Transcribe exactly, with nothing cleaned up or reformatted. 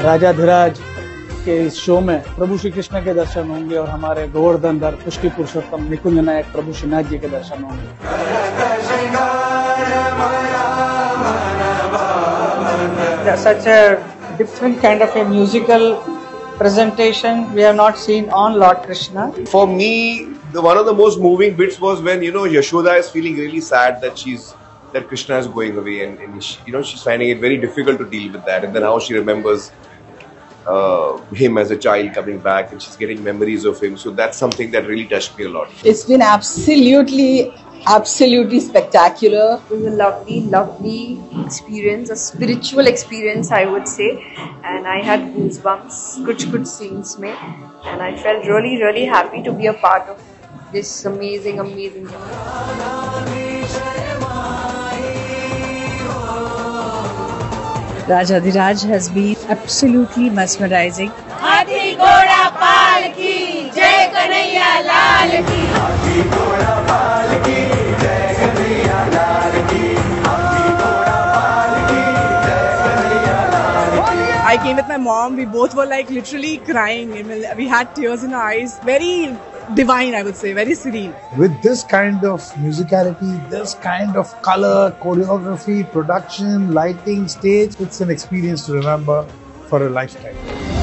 राजाधिराज के इस शो में प्रभु श्री कृष्ण के दर्शन होंगे और हमारे गोवर्धन धर पुष्टि पुरुषोत्तम निकुंज नायक प्रभु श्रीनाथ जी के दर्शन होंगे। Such a different kind of a musical presentation we have not seen on Lord Krishna. For me, the, one of the most moving bits was when, you know, Yashoda is feeling really sad that she's that Krishna is going away, and, and she, you know, she's finding it very difficult to deal with that. And then how she remembers uh, him as a child coming back, and she's getting memories of him. So that's something that really touched me a lot. It's been absolutely, absolutely spectacular. It was a lovely, lovely experience, a spiritual experience, I would say. And I had goosebumps, kuch kuch scenes mein, and I felt really, really happy to be a part of this amazing, amazing journey. Rajadiraj has been absolutely mesmerizing. हाथी घोड़ा पाल की जय कन्हैया लाल की। हाथी घोड़ा पाल की जय कन्हैया लाल की। हाथी घोड़ा पाल की जय कन्हैया लाल की। I came with my mom. We both were like literally crying. We had tears in our eyes. Very divine, I would say. Very serene. With this kind of musicality, this kind of color, choreography, production, lighting, stage, it's an experience to remember for a lifetime.